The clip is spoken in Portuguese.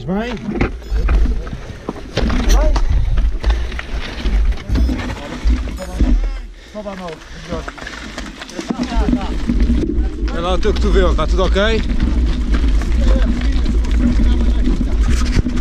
bem? Olha lá o teu cotovelo, está tudo ok?